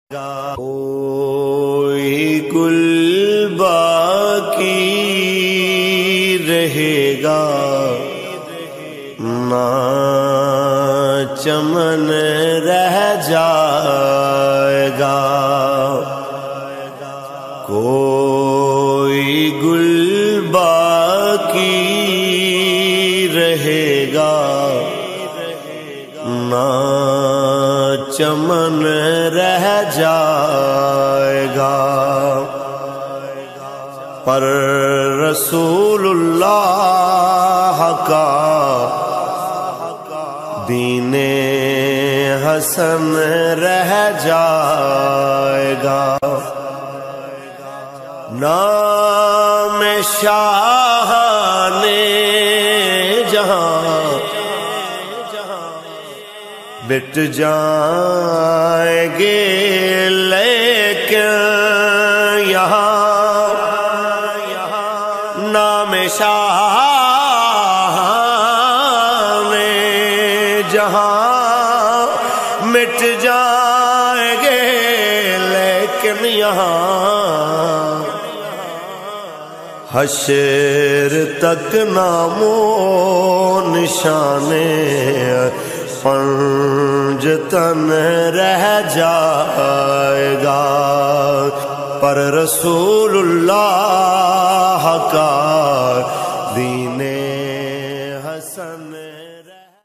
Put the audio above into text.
کوئی گل باقی رہے گا نہ چمن رہ جائے گا، کوئی گل باقی رہے گا نہ چمن رہ جائے گا، پر رسول اللہ کا دین حسن رہ جائے گا، نام شاہ نے جہاں بٹ جائیں گے، لیکن یہاں نام شاہ نے جہاں مٹ جائیں گے، لیکن یہاں حشر تک نام و نشانے پنجتن رہ جائے گا، پر رسول اللہ کا